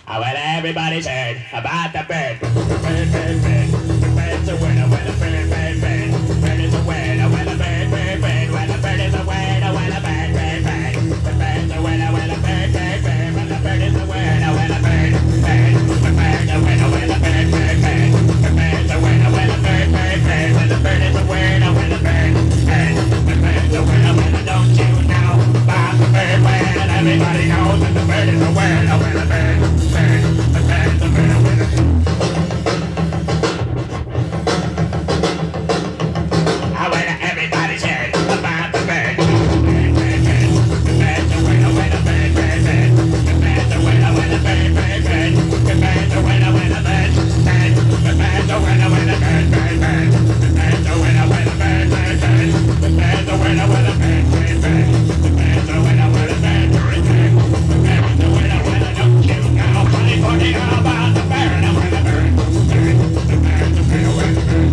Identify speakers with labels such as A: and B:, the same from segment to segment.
A: I want everybody's heard about the bird. Bird, bird, bird. The bird's a word. I want a bird, bird, bird. Bird is a word. I want a bird, bird, bird. When a bird is a word, I want a bird, bird, bird. The bird's a word. I want a bird, bird, bird. When the bird is a word, I want a bird, bird. The bird's a word. I want a bird, bird, bird. The bird's a word. I want a bird, bird, bird. When the bird is a word, I want a bird, bird. The bird's a word. I want a don't you know about the bird word? Everybody knows that the bird is a word. I want a bird, bird. The bird's a word. I want a everybody's heard about the bird. Bird, bird, bird. The bird's a word. I want a bird, bird, bird. The bird's a word. I want a bird, bird, bird. The bird's a word. I want a bird, bird. The bird's a word. I want a bird, bird, bird. The bird's a word. I want a bird, bird, bird. The bird's a word. I want a bird, bird, bird. The bird's a word. I want a bird, bird, bird. The bird's a word. I want a don't you know? Funny about the bird. I want a bird, bird. The bird's a word. I want a bird.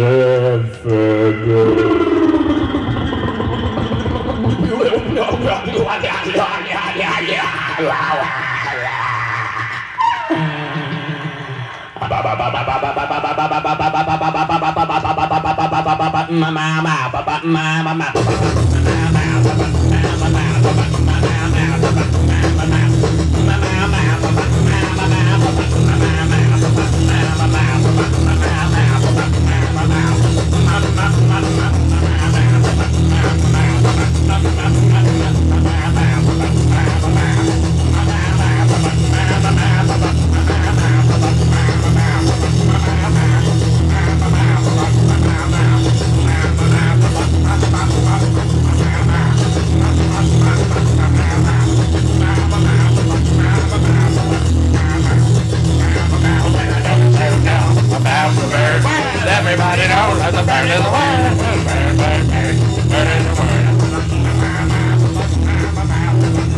A: Everybody knows that the bird is a word. Bird, bird, bird. Bird is a word.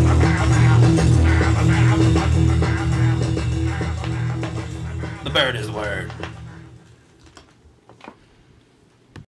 A: The bird is